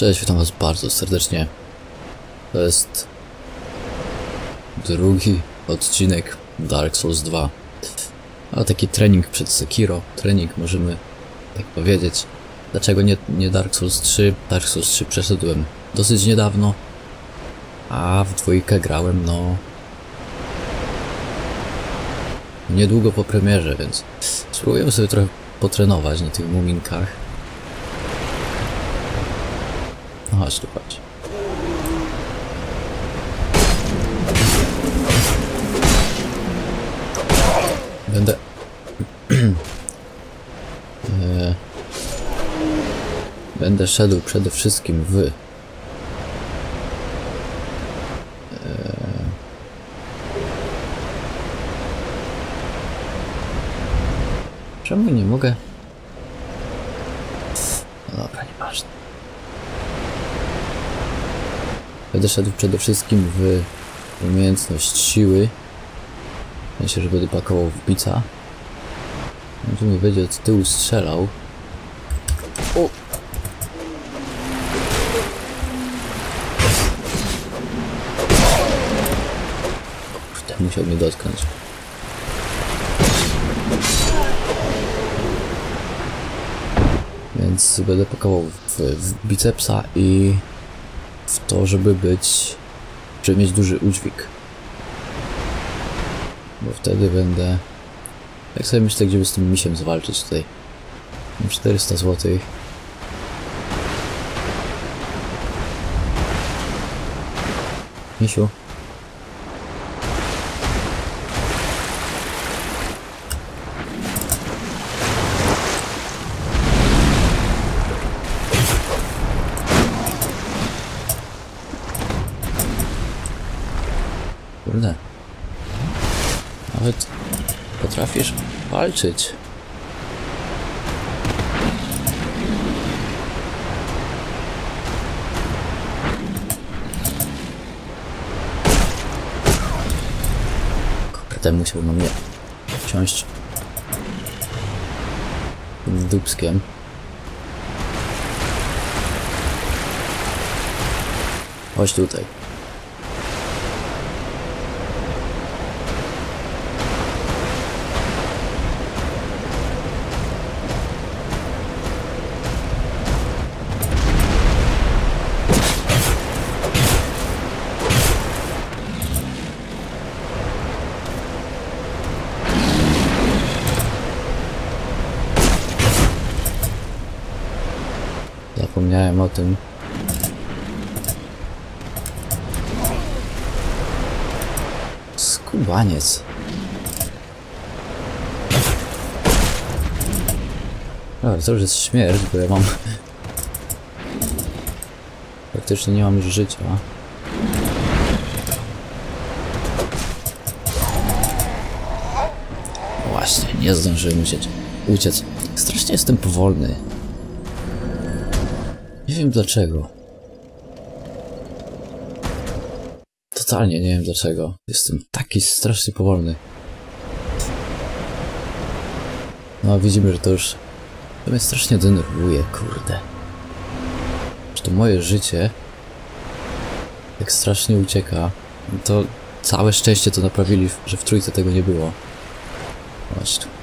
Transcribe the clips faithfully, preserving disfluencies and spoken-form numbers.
Cześć, witam was bardzo serdecznie. To jest drugi odcinek Dark Souls dwa. A taki trening przed Sekiro. Trening, możemy tak powiedzieć. Dlaczego nie, nie Dark Souls trzy? Dark Souls trzy przeszedłem dosyć niedawno, a w dwójkę grałem no niedługo po premierze, więc spróbujemy sobie trochę potrenować na tych muminkach. No chodź tu, chodź. Będę... e... Będę szedł przede wszystkim w... E... Czemu nie mogę? No dobra, nieważne. Będę szedł przede wszystkim w umiejętność siły. Myślę, że będę pakował w bica. On tu mi będzie od tyłu strzelał. O! Kurde, musiał mnie dotknąć. Więc będę pakował w, w bicepsa i w to, żeby być, żeby mieć duży udźwig. Bo wtedy będę... Jak sobie myślę, gdzie by z tym misiem zwalczyć tutaj. Mam czterysta złotych. Misiu. Kurde. Nawet potrafisz walczyć. Kurde, musiał na mnie wsiąść z dupskiem. Chodź tutaj. Zapomniałem o tym. Skubaniec. Dobra, to już jest śmierć, bo ja mam... Praktycznie nie mam już życia. Właśnie, nie zdążyłem uciec. uciec. Strasznie jestem powolny. Nie wiem dlaczego. Totalnie nie wiem dlaczego. Jestem taki strasznie powolny. No widzimy, że to już... To mnie strasznie denerwuje, kurde. Że to moje życie tak strasznie ucieka. To całe szczęście to naprawili, że w trójce tego nie było. Chodź tu.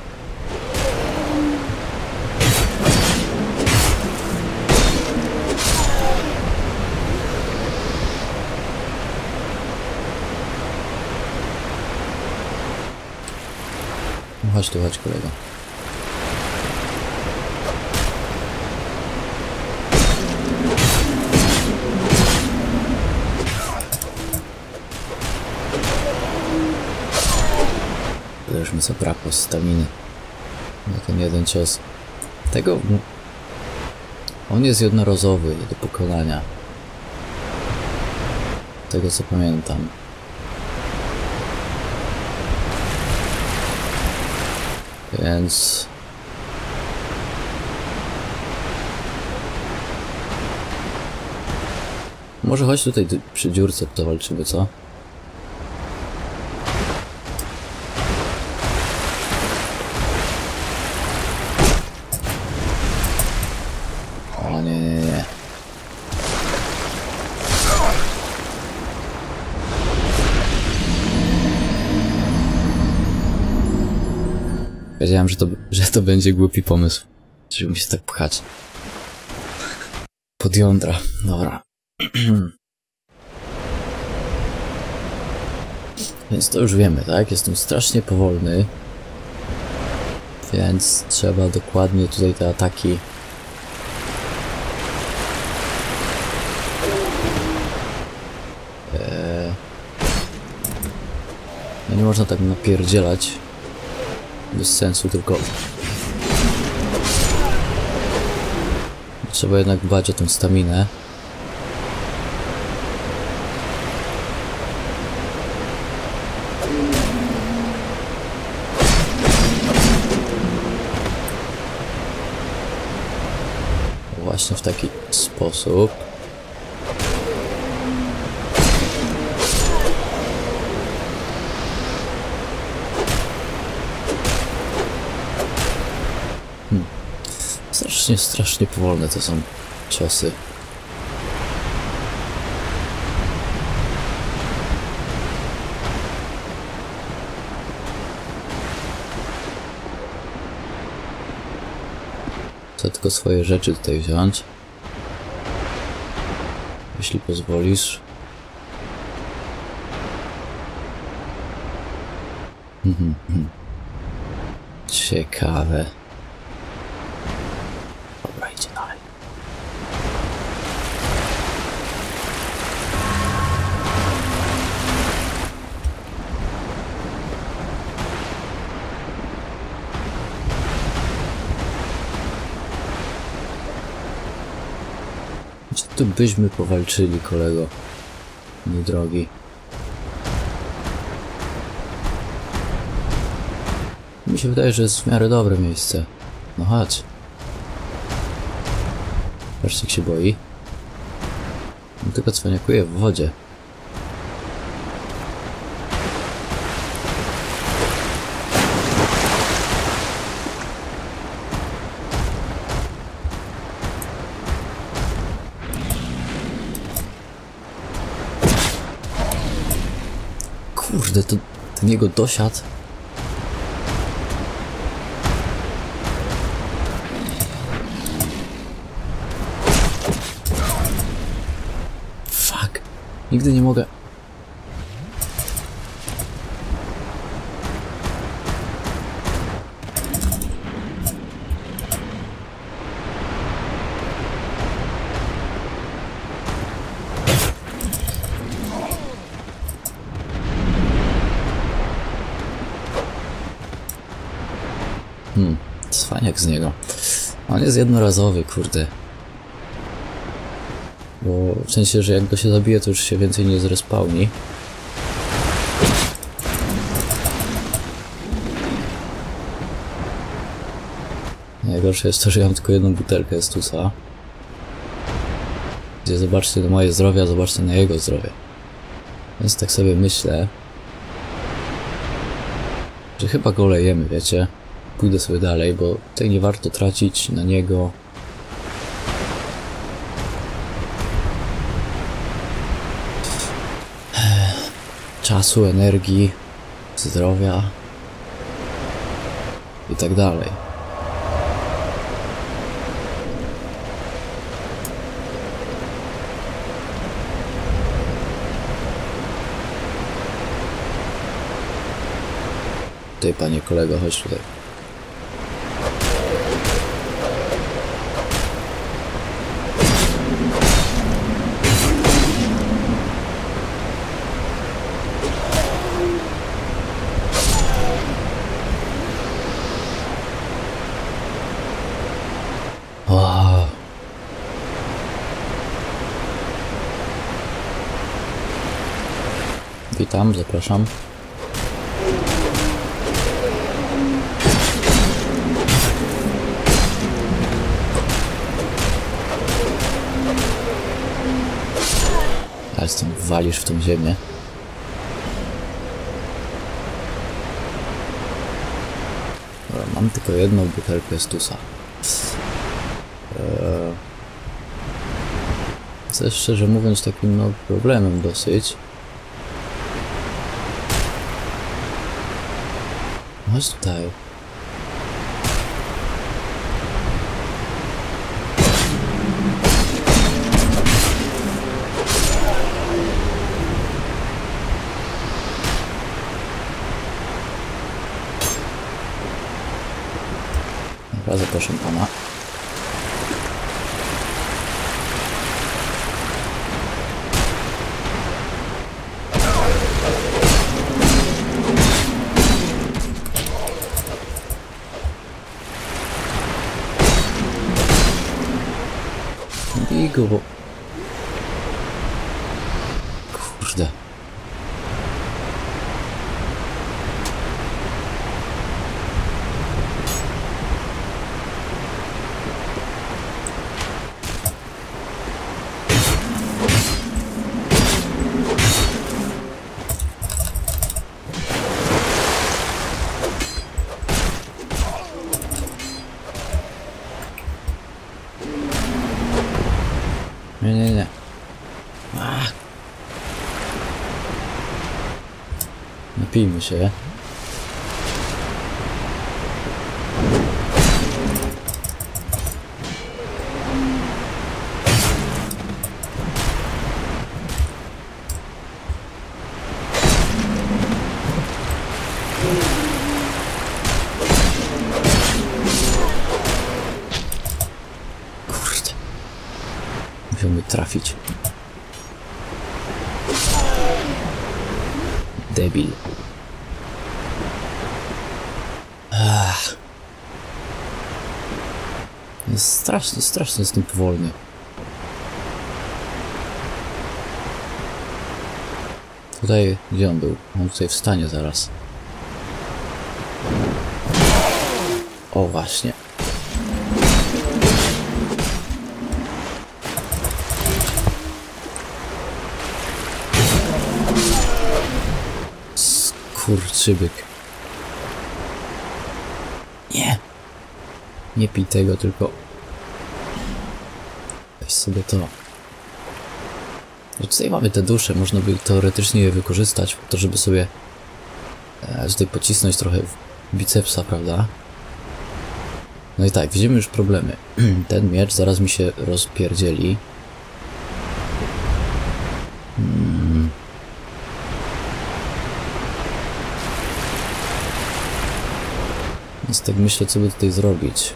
Chodź tu, chodź kolego. To już mi zabrakło staminy na ten jeden cios. Tego... On jest jednorazowy do pokonania. Tego co pamiętam. Więc... Może chodź tutaj przy dziurce, to walczymy, co? O nie, nie, nie. Wiedziałem, że to, że to będzie głupi pomysł. Żeby mi się tak pchać. Pod jądra. Dobra. Więc to już wiemy, tak? Jestem strasznie powolny. Więc trzeba dokładnie tutaj te ataki eee... no nie można tak napierdzielać bez sensu, tylko trzeba jednak dbać o tą staminę. Właśnie w taki sposób. Hmm. Strasznie, strasznie powolne to są ciosy. Chcę tylko swoje rzeczy tutaj wziąć. Jeśli pozwolisz. Ciekawe. Dobra, idzie dalej. Gdzie tu byśmy powalczyli, kolego? Mój drogi. Mi się wydaje, że jest w miarę dobre miejsce. No chodź. Patrzcie, jak się boi. On tylko cwaniakuje w wodzie. Kurde, to ten jego dosiad. Fuck. Nigdy nie mogę. Hmm, cwaniak z niego. On jest jednorazowy, kurde. Bo w sensie, że jak go się zabije, to już się więcej nie zrespawni. Najgorsze jest to, że ja mam tylko jedną butelkę Estusa. Gdzie zobaczcie na moje zdrowie, a zobaczcie na jego zdrowie. Więc tak sobie myślę, że chyba go lejemy, wiecie? Pójdę sobie dalej, bo tutaj nie warto tracić na niego czasu, energii, zdrowia i tak dalej. Tutaj, panie kolego, chodź tutaj. Wow. Witam, zapraszam. Ale z tym walisz w tą ziemię. Dobra, mam tylko jedną butelkę Estusa. Eee, co jest, szczerze mówiąc, takim no, problemem dosyć. Chodź tutaj. Dobra, zapraszam pana. I go, bo... Kurde. Nie, nie, nie. A. Napijmy się. Musiał mnie trafić. Debil. Ach. Jest strasznie, strasznie jestem powolny. Tutaj, gdzie on był? On tutaj wstanie zaraz. O, właśnie. Skurczybyk. Nie! Nie pij tego, tylko... Weź sobie to. I tutaj mamy te dusze, można by teoretycznie je wykorzystać po to, żeby sobie e, tutaj pocisnąć trochę w bicepsa, prawda? No i tak, widzimy już problemy. Ten miecz zaraz mi się rozpierdzieli. Hmm. Więc tak myślę, co by tutaj zrobić.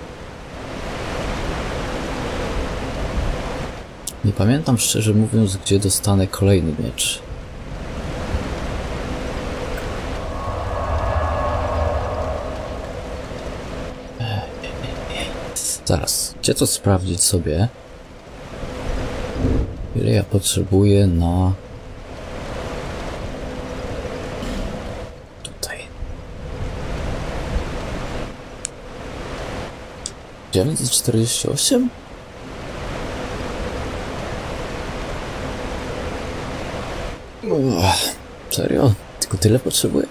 Nie pamiętam, szczerze mówiąc, gdzie dostanę kolejny miecz. Zaraz, gdzie to sprawdzić sobie? Ile ja potrzebuję na... Tutaj. dziewięćset czterdzieści osiem? Uff, serio? Tylko tyle potrzebuję?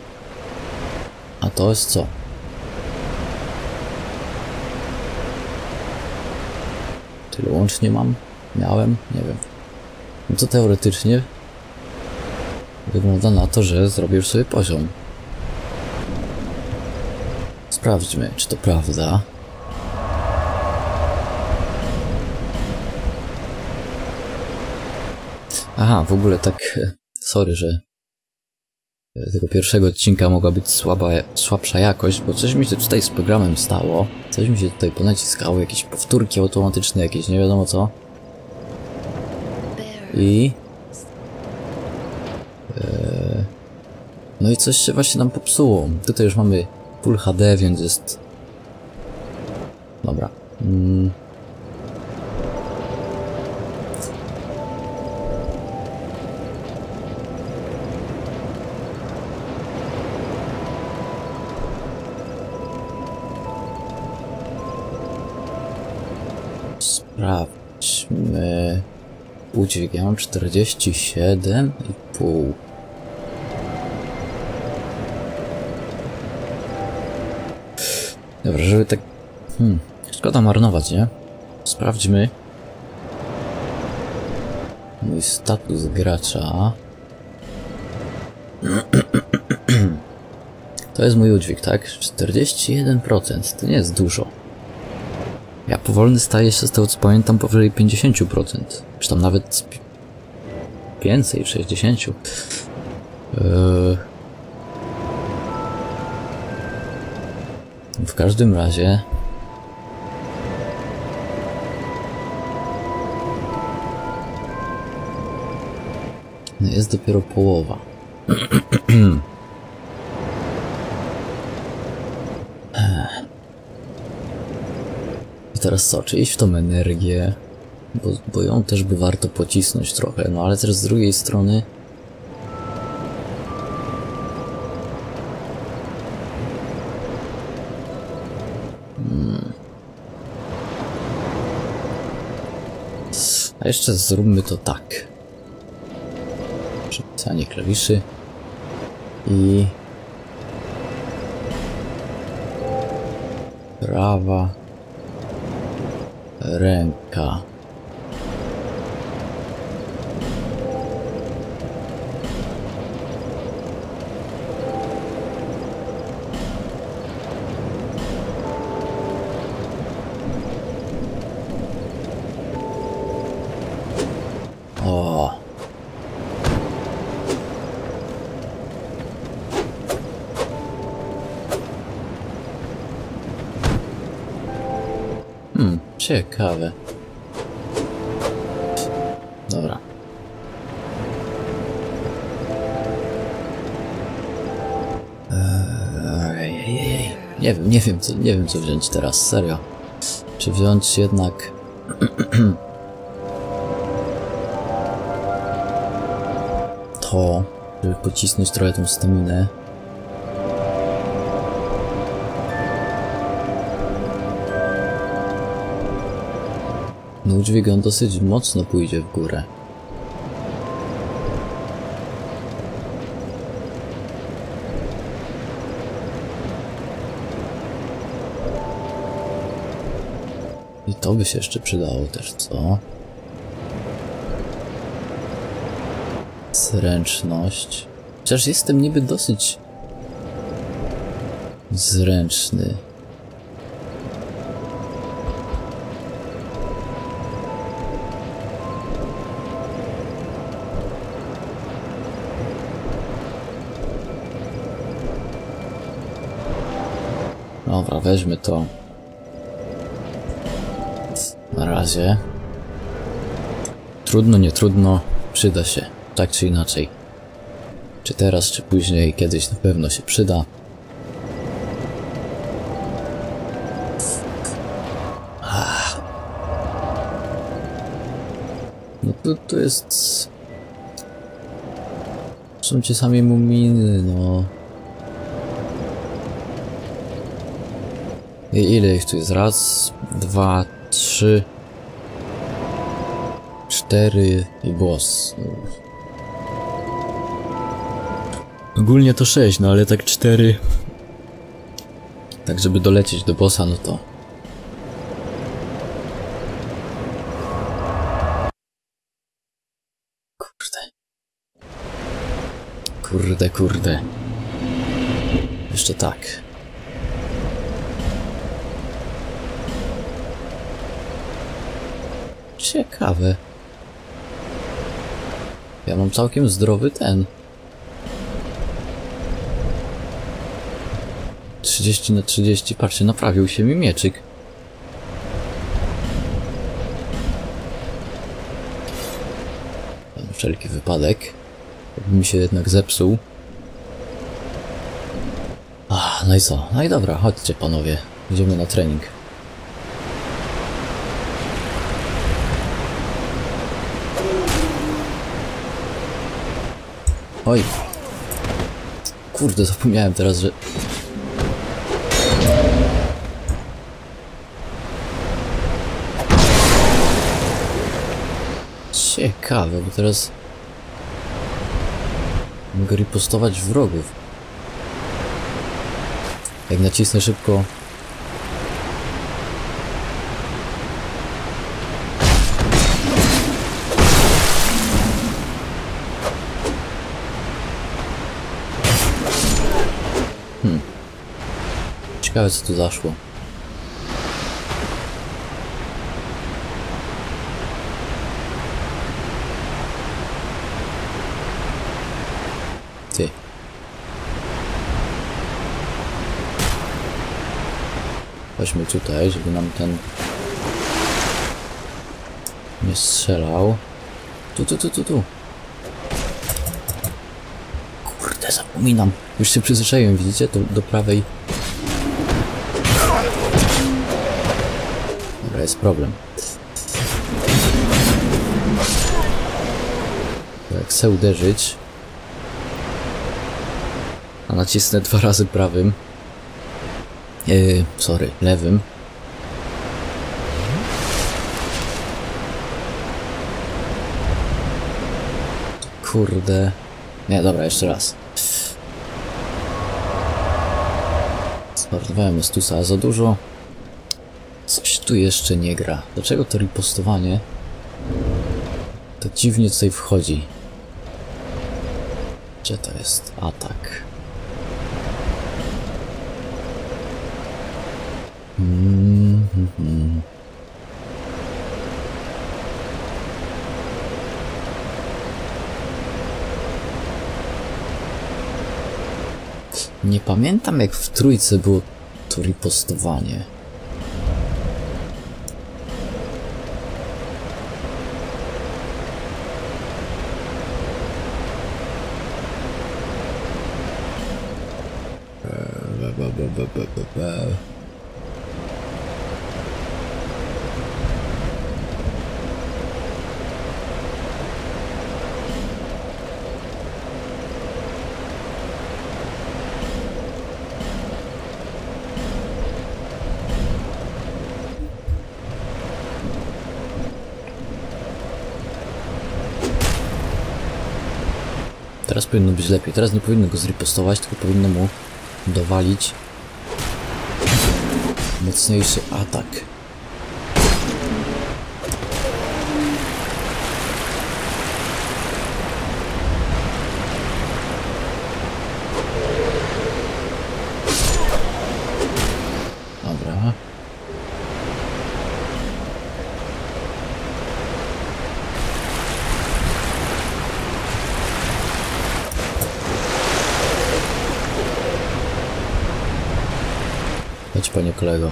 A to jest co? Tyle łącznie mam? Miałem? Nie wiem. No to teoretycznie wygląda na to, że zrobię już sobie poziom. Sprawdźmy, czy to prawda. Aha, w ogóle tak... Sorry, że tego pierwszego odcinka mogła być słaba, słabsza jakość, bo coś mi się tutaj z programem stało. Coś mi się tutaj ponaciskało, jakieś powtórki automatyczne, jakieś nie wiadomo co. I... Ee, no i coś się właśnie nam popsuło. Tutaj już mamy Full H D, więc jest... Dobra. Mm. Sprawdźmy. Udźwig, ja mam czterdzieści siedem i pół. Dobra, żeby tak... Hmm, szkoda marnować, nie? Sprawdźmy. Mój status gracza. To jest mój udźwig, tak? czterdzieści jeden procent. To nie jest dużo. Ja powolny staję się, z tego co pamiętam, powyżej pięćdziesiąt procent. Czy tam nawet więcej, sześćdziesiąt procent. Yy... W każdym razie No jest dopiero połowa. I teraz co? Czy iść w tą energię? Bo, bo ją też by warto pocisnąć trochę, no ale też z drugiej strony... Hmm. A jeszcze zróbmy to tak. Przypisanie klawiszy i prawa ręka. O. Hmm, ciekawe. Dobra. Eee, nie wiem, nie wiem co, nie wiem co wziąć teraz, serio. Czy wziąć jednak... to, żeby pocisnąć trochę tą staminę. No udźwig on dosyć mocno pójdzie w górę. I to by się jeszcze przydało też, co? Zręczność. Chociaż jestem niby dosyć zręczny. Dobra, weźmy to. Na razie. Trudno, nie trudno, przyda się. Tak czy inaczej. Czy teraz, czy później, kiedyś na pewno się przyda. Ah. No to, to jest... Są ci sami muminy, no. I ile ich tu jest? Raz, dwa, trzy, cztery i boss. Ogólnie to sześć, no ale tak cztery. Tak żeby dolecieć do bossa, no to... Kurde. Kurde, kurde. Jeszcze tak. Ciekawe. Ja mam całkiem zdrowy ten. trzydzieści na trzydzieści, patrzcie, naprawił się mi mieczyk. Na wszelki wypadek. Jakby mi się jednak zepsuł. Ach, no i co? No i dobra, chodźcie panowie. Idziemy na trening. Oj. Kurde, zapomniałem teraz, że... Ciekawe, bo teraz... mogę ripostować wrogów. Jak nacisnę szybko... Hmm. Ciekawe co tu zaszło. Ty. Chodźmy tutaj, żeby nam ten nie strzelał. Tu, tu, tu, tu, tu. zapominam. Już się przyzwyczaiłem, widzicie? Do, do prawej. Dobra, jest problem. Jak chcę uderzyć, a nacisnę dwa razy prawym, yy, sorry, lewym, kurde, nie, dobra, jeszcze raz. Zmarnowałem Estusa za dużo. Coś tu jeszcze nie gra. Dlaczego to ripostowanie tak dziwnie tutaj wchodzi? Gdzie to jest atak? Mm -hmm. Nie pamiętam, jak w trójce było to ripostowanie. Teraz powinno być lepiej. Teraz nie powinno go zripostować, tylko powinno mu dowalić mocniejszy atak. Dobra. Chodź, panie kolego.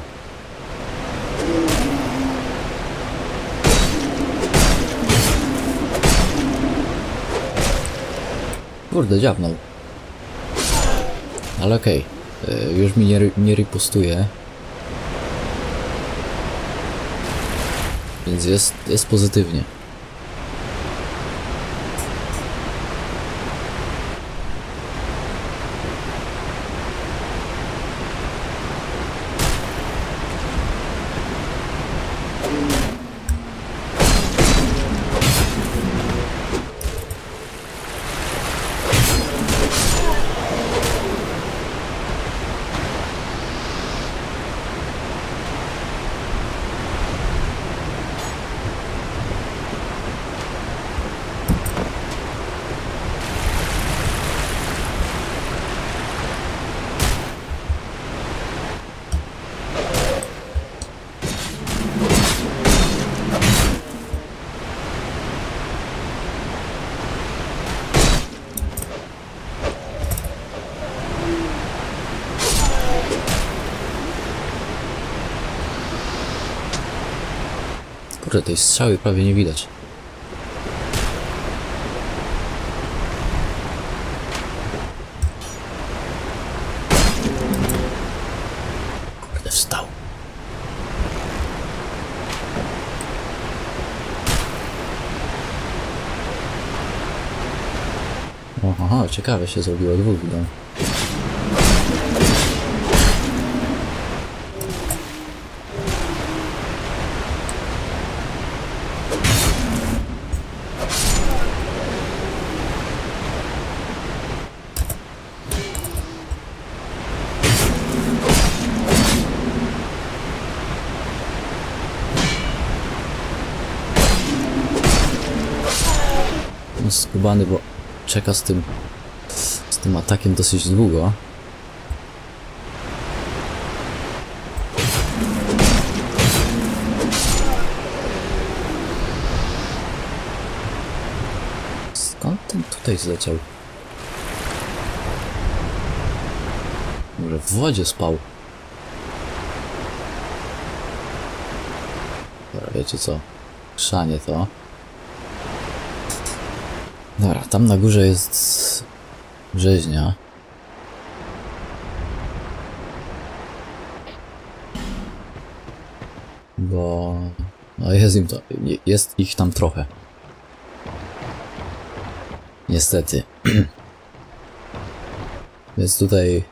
Kurde, dziabnął. Ale okej. Okay. Już mi nie, nie ripostuje. Więc jest, jest pozytywnie. Kurde, tej strzały prawie nie widać. Kurde, wstał. Aha, ciekawe się zrobiło, dwóch widzą. Skubany, bo czeka z tym z tym atakiem dosyć długo. Skąd ten tutaj zleciał? Może w wodzie spał? Dobra, wiecie co? Chrzanie to. Dobra, tam na górze jest rzeźnia. Bo... no jest im to... jest ich tam trochę. Niestety. Więc tutaj...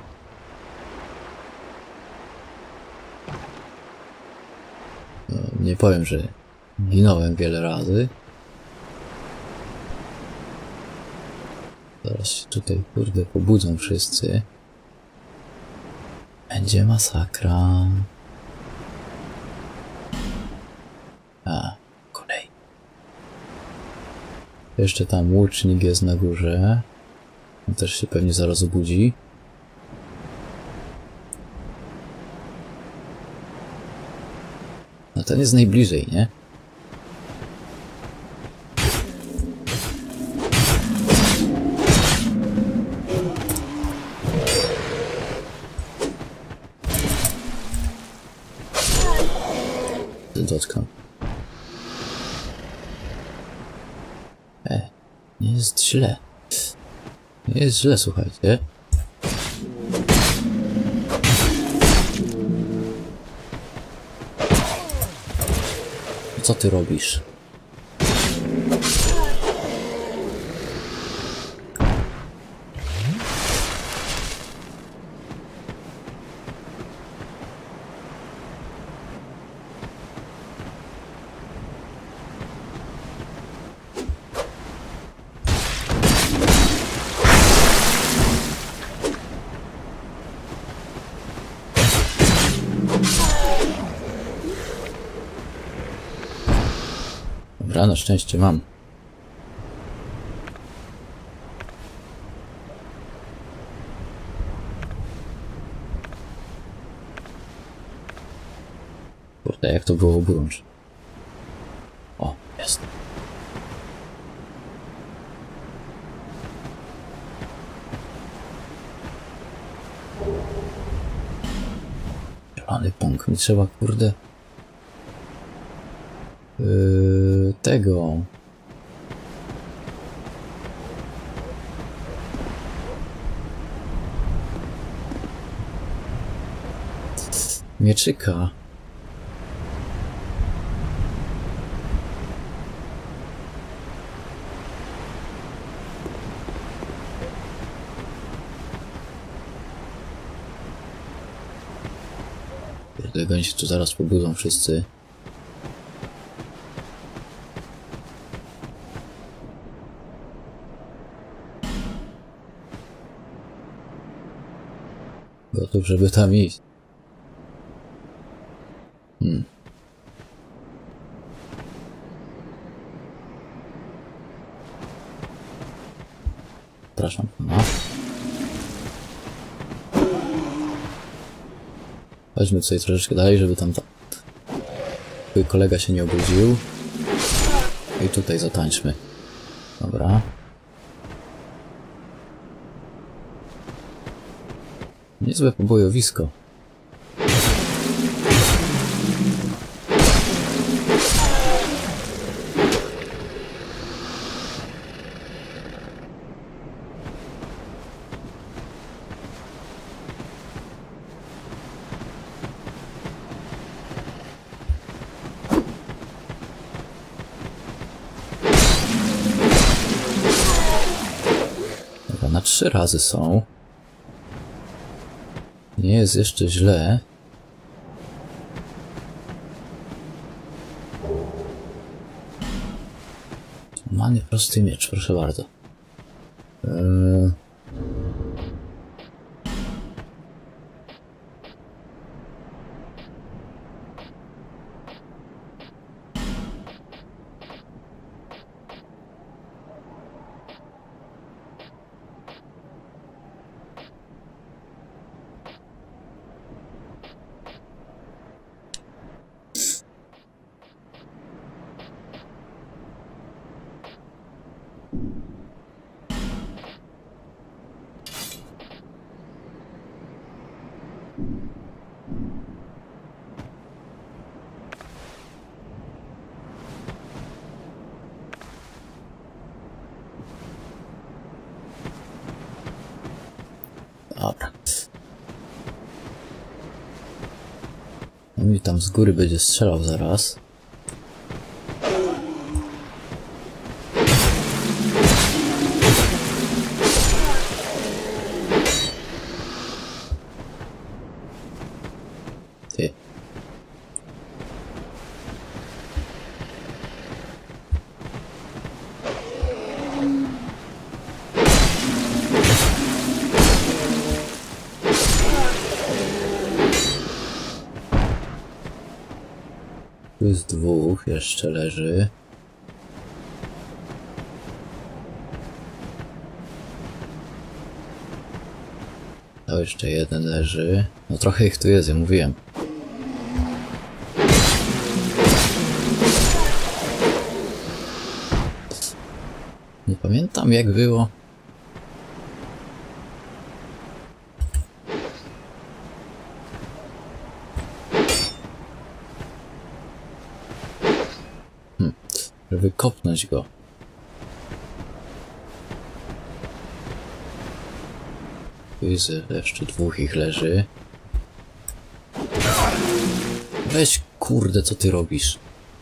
no, nie powiem, że ginąłem wiele razy. Zaraz się tutaj, kurde, pobudzą wszyscy. Będzie masakra. A, kolej. Jeszcze tam łucznik jest na górze. On też się pewnie zaraz obudzi. No ten jest najbliżej, nie? Dotknął. E, nie jest źle. Nie jest źle, słuchajcie. Co ty robisz? Dobra, na szczęście mam. Kurde, jak to było oburącz. O, jest. Zielony punkt. Mi trzeba, kurde... Yy, tego. Mieczyka. Kurde, oni się tu zaraz pobudzą wszyscy. Gotów, żeby tam iść. Hmm. Przepraszam. No. Chodźmy tutaj troszeczkę dalej, żeby tam ta... twój kolega się nie obudził. I tutaj zatańczmy. Dobra. Niezłe pobojowisko. Dobra, na trzy razy są. Nie jest jeszcze źle. Mamy prosty miecz, proszę bardzo. Eee... On mi tam z góry będzie strzelał zaraz. Ty. Tu jest dwóch, jeszcze leży. To jeszcze jeden leży. No trochę ich tu jest, ja mówiłem. Nie pamiętam jak było. Hm, żeby kopnąć go. Tu jest jeszcze dwóch ich leży. Weź kurde, co ty robisz?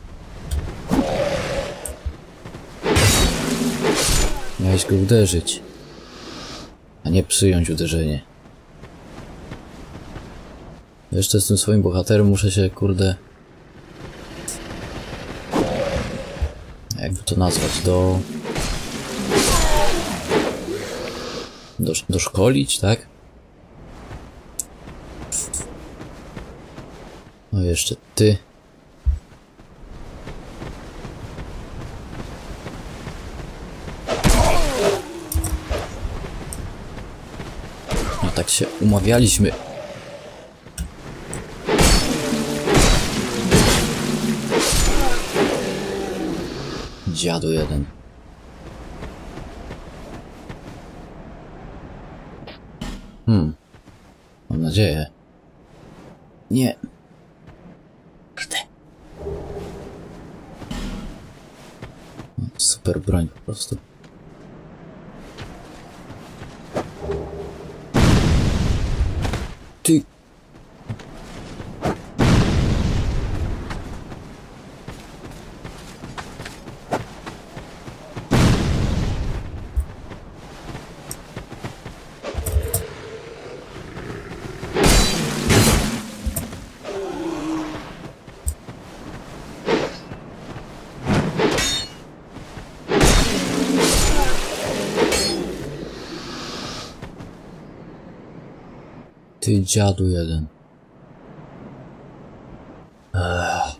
Miałeś go uderzyć, a nie przyjąć uderzenie. Jeszcze z tym swoim bohaterem muszę się, kurde... jakby to nazwać, do... Do, doszkolić, tak? No jeszcze ty. No tak się umawialiśmy. Dziadu jeden. Hmm. Mam nadzieję. Nie. Kurde. Super broń po prostu. Ty. Ty dziadu jeden. Ech.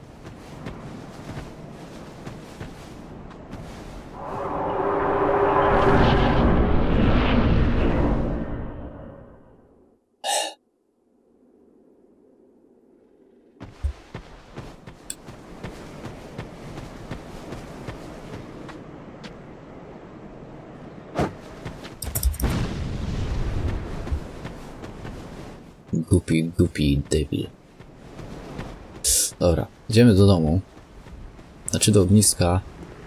Głupi, głupi debil. Dobra, idziemy do domu. Znaczy do ogniska.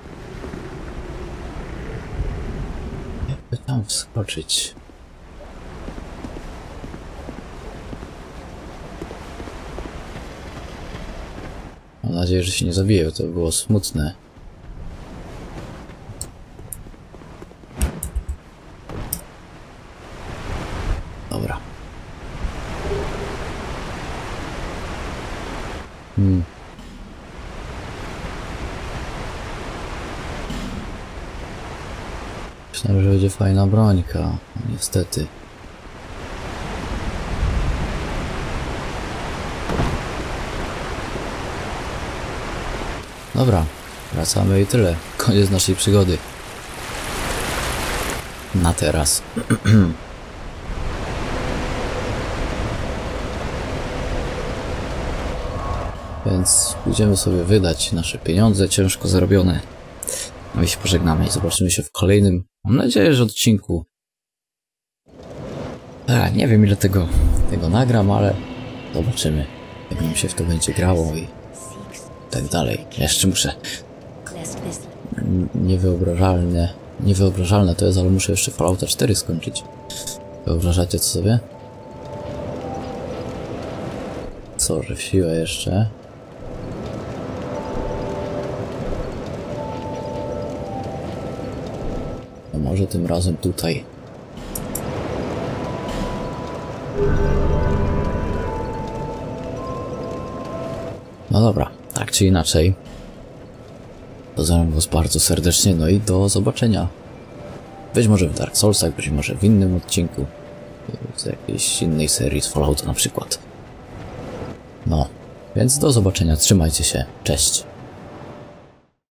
Jakby tam wskoczyć? Mam nadzieję, że się nie zabije, to by było smutne. Dobra. Hmm. Myślałem, że będzie fajna brońka. No, niestety. Dobra, wracamy i tyle. Koniec naszej przygody. Na teraz. Więc pójdziemy sobie wydać nasze pieniądze ciężko zarobione. No i się pożegnamy i zobaczymy się w kolejnym, mam nadzieję, że odcinku. A, nie wiem ile tego, tego nagram, ale zobaczymy, jak mi się w to będzie grało i tak dalej. Jeszcze muszę... Niewyobrażalne, niewyobrażalne to jest, ale muszę jeszcze Fallouta cztery skończyć. Wyobrażacie to sobie? co, że w siłę jeszcze. No może tym razem tutaj. No dobra, tak czy inaczej. Pozdrawiam was bardzo serdecznie, no i do zobaczenia. Być może w Dark Soulsach, być może w innym odcinku. Z jakiejś innej serii, z Fallouta na przykład. No, więc do zobaczenia, trzymajcie się, cześć.